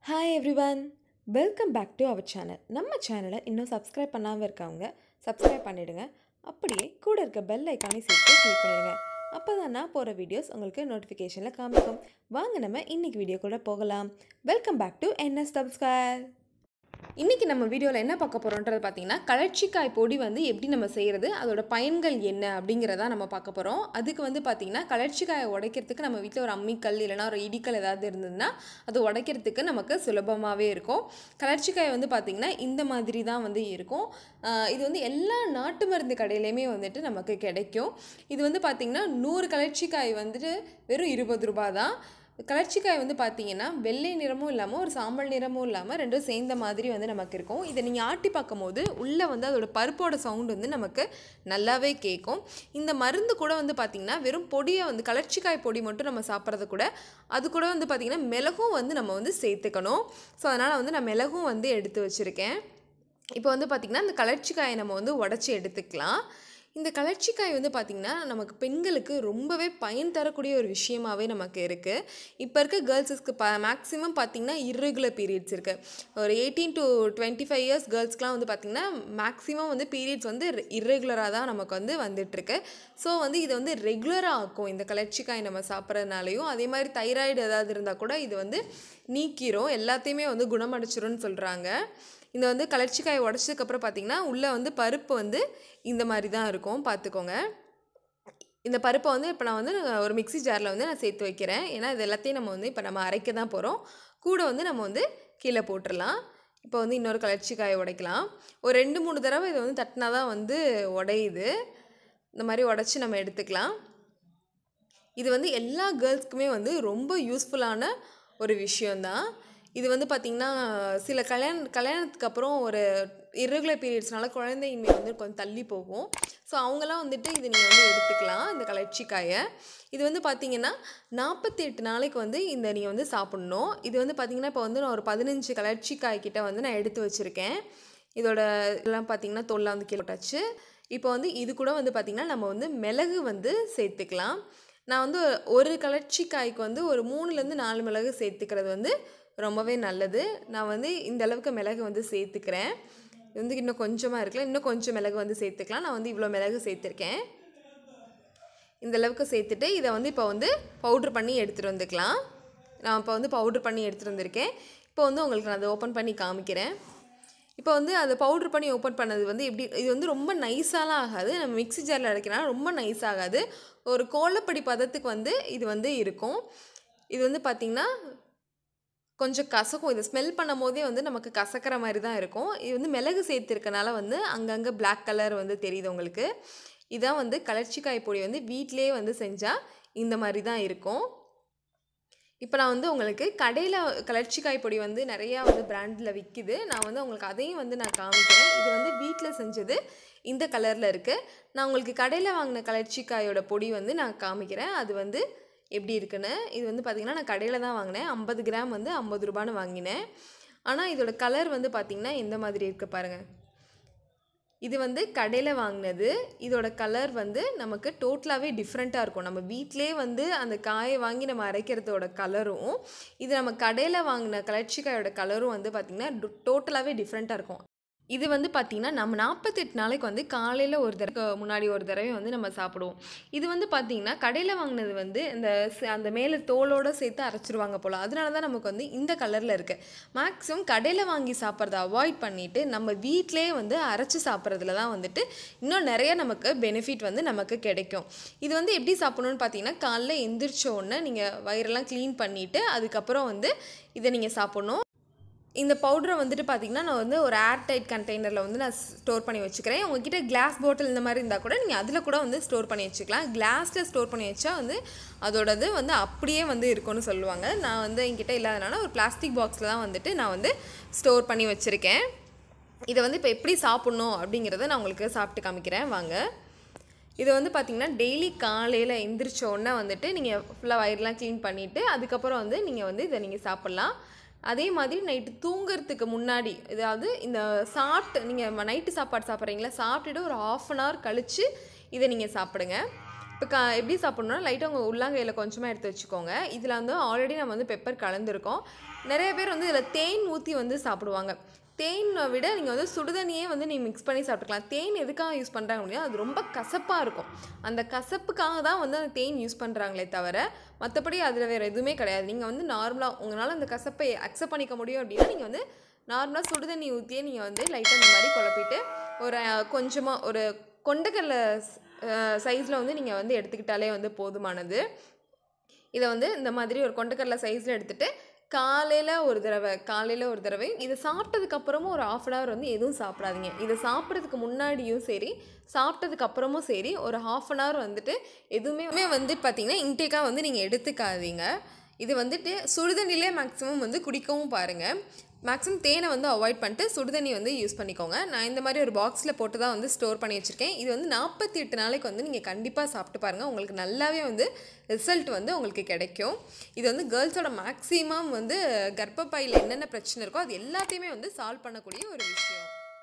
Hi everyone, welcome back to our channel. நம்ம சேனலை இன்னும் சப்ஸ்கிரைப் பண்ணாமல் இருக்கவங்க சப்ஸ்கிரைப் பண்ணிடுங்க. அப்படியே கூட இருக்க பெல் ஐக்கானை சேர்த்து கிளிக் பண்ணிடுங்க. அப்போ தான் நான் போகிற வீடியோஸ் உங்களுக்கு நோட்டிஃபிகேஷனில் காமிக்கும். வாங்க நம்ம இன்னைக்கு வீடியோ கூட போகலாம். Welcome back to N S subscribe. இன்றைக்கி நம்ம வீடியோவில் என்ன பார்க்க போகிறோன்றது பார்த்தீங்கன்னா, கலர்ச்சிக்காய் பொடி வந்து எப்படி நம்ம செய்கிறது, அதோட பயன்கள் என்ன அப்படிங்கிறத நம்ம பார்க்க போகிறோம். அதுக்கு வந்து பார்த்திங்கன்னா, கலர்ச்சிக்காயை உடைக்கிறதுக்கு நம்ம வீட்டில் ஒரு அம்மிக்கல் இல்லைனா ஒரு இடிக்கல் ஏதாவது இருந்ததுன்னா அது உடைக்கிறதுக்கு நமக்கு சுலபமாகவே இருக்கும். கலர்ச்சிக்காய் வந்து பார்த்திங்கன்னா இந்த மாதிரி தான் வந்து இருக்கும். இது வந்து எல்லா நாட்டு மருந்து கடையிலையுமே வந்துட்டு நமக்கு கிடைக்கும். இது வந்து பார்த்திங்கன்னா 100 கலர்ச்சிக்காய் வந்துட்டு வெறும் 20 ரூபா தான். கலர்ச்சிக்காய் வந்து பார்த்திங்கன்னா வெள்ளை நிறமும் இல்லாமல் ஒரு சாம்பல் நிறமும் இல்லாமல் ரெண்டும் சேர்ந்த மாதிரி வந்து நமக்கு இருக்கும். இதை நீங்கள் ஆட்டி பார்க்கும் போது உள்ளே வந்து அதோட பருப்போட சவுண்டு வந்து நமக்கு நல்லாவே கேட்கும். இந்த மருந்து கூட வந்து பார்த்திங்கன்னா வெறும் பொடியை வந்து கலர்ச்சிக்காய் பொடி மட்டும் நம்ம சாப்பிட்றது கூட அது கூட வந்து பார்த்திங்கன்னா மிளகும் வந்து நம்ம வந்து சேர்த்துக்கணும். ஸோ அதனால் வந்து நான் மிளகும் வந்து எடுத்து வச்சுருக்கேன். இப்போ வந்து பார்த்திங்கன்னா இந்த கலர்ச்சிக்காயை நம்ம வந்து உடச்சி எடுத்துக்கலாம். இந்த கலர்ச்சிக்காய் வந்து பார்த்திங்கன்னா நமக்கு பெண்களுக்கு ரொம்பவே பயன் தரக்கூடிய ஒரு விஷயமாகவே நமக்கு இருக்குது. இப்போ இருக்க கேர்ள்ஸுக்கு மேக்ஸிமம் பார்த்திங்கன்னா இர்ரெகுலர் பீரியட்ஸ் இருக்குது. ஒரு 18 to 25 இயர்ஸ் கேர்ள்ஸ்க்குலாம் வந்து பார்த்திங்கன்னா மேக்ஸிமம் வந்து பீரியட்ஸ் வந்து இர்ரெகுலராக தான் நமக்கு வந்து வந்துட்டுருக்கு. ஸோ வந்து இதை வந்து ரெகுலராக ஆக்கும் இந்த கலர்ச்சிக்காய் நம்ம சாப்பிட்றதுனாலையும். அதே மாதிரி தைராய்டு ஏதாவது இருந்தால் கூட இது வந்து நீக்கிரும், எல்லாத்தையுமே வந்து குணமடைச்சிரும்னு சொல்கிறாங்க. இந்த வந்து கலர்ச்சிக்காயை உடச்சதுக்கப்புறம் பார்த்திங்கன்னா உள்ளே வந்து பருப்பு வந்து இந்த மாதிரி தான் இருக்கும், பார்த்துக்கோங்க. இந்த பருப்பை வந்து இப்போ நான் வந்து ஒரு மிக்ஸி ஜாரில் வந்து நான் சேர்த்து வைக்கிறேன். ஏன்னா இது எல்லாத்தையும் நம்ம வந்து இப்போ நம்ம அரைக்க தான் போகிறோம். கூட வந்து நம்ம வந்து கீழே போட்டுடலாம். இப்போ வந்து இன்னொரு கலர்ச்சிக்காயை உடைக்கலாம். ஒரு 2-3 தடவை இதை வந்து தட்டினா தான் வந்து உடையுது. இந்த மாதிரி உடச்சி நம்ம எடுத்துக்கலாம். இது வந்து எல்லா கேர்ள்ஸ்க்குமே வந்து ரொம்ப யூஸ்ஃபுல்லான ஒரு விஷயந்தான். இது வந்து பார்த்திங்கன்னா சில கல்யாணத்துக்கு அப்புறம் ஒரு இர்ரெகுலர் பீரியட்ஸ்னால குழந்தையின்மை வந்து கொஞ்சம் தள்ளி போகும். ஸோ அவங்களாம் வந்துட்டு இது நீங்கள் வந்து எடுத்துக்கலாம் இந்த கலர்ச்சிக்காயை. இது வந்து பார்த்திங்கன்னா 48 நாளைக்கு வந்து இந்த நீங்கள் வந்து சாப்பிட்ணும். இது வந்து பார்த்திங்கன்னா இப்போ வந்து நான் ஒரு 15 கலர்ச்சிக்காய் கிட்ட வந்து நான் எடுத்து வச்சுருக்கேன். இதோட இதெல்லாம் பார்த்திங்கன்னா தோல்லாம் வந்து கீழே போட்டாச்சு. இப்போ வந்து இது கூட வந்து பார்த்திங்கன்னா நம்ம வந்து மிளகு வந்து சேர்த்துக்கலாம். நான் வந்து ஒரு கலர்ச்சிக்காய்க்கு வந்து ஒரு 3லேருந்து 4 மிளகு சேர்த்துக்கிறது வந்து ரொம்பவே நல்லது. நான் வந்து இந்த அளவுக்கு மிளகு வந்து சேர்த்துக்கிறேன். இது வந்து இன்னும் கொஞ்சமாக இருக்குல்ல, இன்னும் கொஞ்சம் மிளகு வந்து சேர்த்துக்கலாம். நான் வந்து இவ்வளோ மிளகு சேர்த்துருக்கேன். இந்த அளவுக்கு சேர்த்துட்டு இதை வந்து இப்போ வந்து பவுட்ரு பண்ணி எடுத்துகிட்டு வந்துக்கலாம். நான் இப்போ வந்து பவுட்ரு பண்ணி எடுத்துகிட்டு வந்திருக்கேன். இப்போ வந்து உங்களுக்கு நான் அதை ஓப்பன் பண்ணி காமிக்கிறேன். இப்போ வந்து அதை பவுட்ரு பண்ணி ஓப்பன் பண்ணது வந்து எப்படி, இது வந்து ரொம்ப நைஸாலாம் ஆகாது. நம்ம மிக்ஸி ஜாரில் அரைக்கிறனால ரொம்ப நைஸ் ஆகாது. ஒரு கோலப்படி பதத்துக்கு வந்து இது வந்து இருக்கும். இது வந்து பார்த்திங்கன்னா கொஞ்சம் கசக்கும். இதை ஸ்மெல் பண்ணும் போதே வந்து நமக்கு கசக்கிற மாதிரி தான் இருக்கும். இது வந்து மிளகு சேர்த்துருக்கனால வந்து அங்கங்கே பிளாக் கலர் வந்து தெரியுது உங்களுக்கு. இதான் வந்து கலர்ச்சிக்காய் பொடி வந்து வீட்டிலே வந்து செஞ்சால் இந்த மாதிரி தான் இருக்கும். இப்போ நான் வந்து உங்களுக்கு கடையில் கலர்ச்சிக்காய் பொடி வந்து நிறையா வந்து பிராண்டில் விற்கிது. நான் வந்து உங்களுக்கு அதையும் வந்து நான் காமிக்கிறேன். இது வந்து வீட்டில் செஞ்சது இந்த கலரில் இருக்குது. நான் உங்களுக்கு கடையில் வாங்கின கலர்ச்சிக்காயோட பொடி வந்து நான் காமிக்கிறேன். அது வந்து எப்படி இருக்குன்னு. இது வந்து பார்த்திங்கன்னா நான் கடையில் தான் வாங்கினேன். 50 கிராம் வந்து 50 ரூபான்னு வாங்கினேன். ஆனால் இதோட கலர் வந்து பார்த்திங்கன்னா எந்த மாதிரி இருக்குது பாருங்கள். இது வந்து கடையில் வாங்கினது. இதோட கலர் வந்து நமக்கு டோட்டலாகவே டிஃப்ரெண்ட்டாக இருக்கும். நம்ம வீட்டிலே வந்து அந்த காயை வாங்கி நம்ம அரைக்கிறதோட கலரும் இது நம்ம கடையில் வாங்கின கலர்ச்சிக்காயோட கலரும் வந்து பார்த்திங்கன்னா டோட்டலாகவே டிஃப்ரெண்ட்டாக இருக்கும். இது வந்து பார்த்திங்கன்னா நம்ம 48 நாளைக்கு வந்து காலையில் ஒரு தடவை முன்னாடி ஒரு தடவை வந்து நம்ம சாப்பிடுவோம். இது வந்து பார்த்திங்கன்னா கடையில் வாங்கினது வந்து அந்த மேலே தோலோடு சேர்த்து அரைச்சிருவாங்க போல். அதனால தான் நமக்கு வந்து இந்த கலரில் இருக்குது. மேக்ஸிமம் கடையில் வாங்கி சாப்பிட்றத அவாய்ட் பண்ணிவிட்டு நம்ம வீட்டிலே வந்து அரைச்சி சாப்பிட்றதுல தான் வந்துட்டு இன்னும் நிறைய நமக்கு பெனிஃபிட் வந்து நமக்கு கிடைக்கும். இது வந்து எப்படி சாப்பிட்ணுன்னு பார்த்திங்கன்னா காலைல எந்திரிச்ச உடனே நீங்கள் வயிறெல்லாம் க்ளீன் பண்ணிவிட்டு அதுக்கப்புறம் வந்து இதை நீங்கள் சாப்பிட்ணும். இந்த பவுடரை வந்துட்டு பார்த்திங்கன்னா நான் வந்து ஒரு ஏர்டைட் கண்டெய்னரில் வந்து நான் ஸ்டோர் பண்ணி வச்சுக்கிறேன். உங்ககிட்ட கிளாஸ் பாட்டில் இந்த மாதிரி இருந்தால் கூட நீங்கள் அதில் கூட வந்து ஸ்டோர் பண்ணி வச்சுக்கலாம். கிளாஸில் ஸ்டோர் பண்ணி வச்சா வந்து அதோடது வந்து அப்படியே வந்து இருக்கும்னு சொல்லுவாங்க. நான் வந்து என்கிட்ட இல்லாதனால ஒரு பிளாஸ்டிக் பாக்ஸில் தான் வந்துட்டு நான் வந்து ஸ்டோர் பண்ணி வச்சுருக்கேன். இதை வந்து இப்போ எப்படி சாப்பிட்ணும் அப்படிங்கிறத நான் உங்களுக்கு சாப்பிட்டு காமிக்கிறேன் வாங்க. இதை வந்து பார்த்திங்கன்னா டெய்லி காலையில் எந்திரிச்ச உடனே வந்துட்டு நீங்கள் ஃபுல்லாக வயிறெலாம் க்ளீன் பண்ணிவிட்டு அதுக்கப்புறம் வந்து நீங்கள் வந்து இதை நீங்கள் சாப்பிட்லாம். அதே மாதிரி நைட்டு தூங்குறதுக்கு முன்னாடி, அதாவது இந்த நீங்கள் நைட்டு சாப்பாடு சாப்பிட்றீங்களா, சாப்பிட்டுட்டு ஒரு 1/2 அன் ஹவர் கழித்து இதை நீங்கள் சாப்பிடுங்க. இப்போ எப்படி சாப்பிட்ணுன்னா லைட்டாக உங்கள் உள்ளங்கையில் கொஞ்சமாக எடுத்து வச்சுக்கோங்க. இதில் வந்து ஆல்ரெடி நம்ம வந்து பெப்பர் கலந்துருக்கோம். நிறைய பேர் வந்து இதில் தேன் ஊற்றி வந்து சாப்பிடுவாங்க. தேனை விட நீங்கள் வந்து சுடுதண்ணியே வந்து நீங்கள் மிக்ஸ் பண்ணி சாப்பிட்டுக்கலாம். தேன் எதுக்காக யூஸ் பண்ணுறாங்க அப்படின்னா அது ரொம்ப கசப்பாக இருக்கும். அந்த கசப்புக்காக தான் வந்து அந்த தேன் யூஸ் பண்ணுறாங்களே தவிர மற்றபடி அதில் வேறு எதுவுமே கிடையாது. நீங்கள் வந்து நார்மலாக உங்களால் அந்த கசப்பை அக்செப்ட் பண்ணிக்க முடியும் அப்படின்னா நீங்கள் வந்து நார்மலாக சுடுதண்ணி ஊற்றியே நீங்கள் வந்து லைட்டாக இந்த மாதிரி குழப்பிட்டு ஒரு கொஞ்சமாக ஒரு கொண்டக்கடலை சைஸில் வந்து நீங்கள் வந்து எடுத்துக்கிட்டாலே வந்து போதுமானது. இதை வந்து இந்த மாதிரி ஒரு கொண்டக்கடலை சைஸில் எடுத்துகிட்டு காலையில் ஒரு தடவை இதை சாப்பிட்டதுக்கப்புறமும் ஒரு 1/2 hour வந்து எதுவும் சாப்பிடாதீங்க. இதை சாப்பிட்றதுக்கு முன்னாடியும் சரி சாப்பிட்டதுக்கப்புறமும் சரி ஒரு 1/2 hour வந்துட்டு எதுவுமே வந்து பார்த்திங்கன்னா இன்டேக்காக வந்து நீங்கள் எடுத்துக்காதீங்க. இது வந்துட்டு சுடுதண்ணிலே மேக்ஸிமம் வந்து குடிக்கவும் பாருங்கள். மேக்ஸிமம் தேனை வந்து அவாய்ட் பண்ணிட்டு சுடுதண்ணி வந்து யூஸ் பண்ணிக்கோங்க. நான் இந்த மாதிரி ஒரு பாக்ஸில் போட்டு தான் வந்து ஸ்டோர் பண்ணி வச்சுருக்கேன். இது வந்து 48 நாளைக்கு வந்து நீங்கள் கண்டிப்பாக சாப்பிட்டு பாருங்கள். உங்களுக்கு நல்லாவே வந்து ரிசல்ட் வந்து உங்களுக்கு கிடைக்கும். இது வந்து கேர்ள்ஸோட மேக்ஸிமம் வந்து கர்ப்பப்பையில் என்னென்ன பிரச்சனை இருக்கோ அது எல்லாத்தையுமே வந்து சால்வ் பண்ணக்கூடிய ஒரு விஷயம்.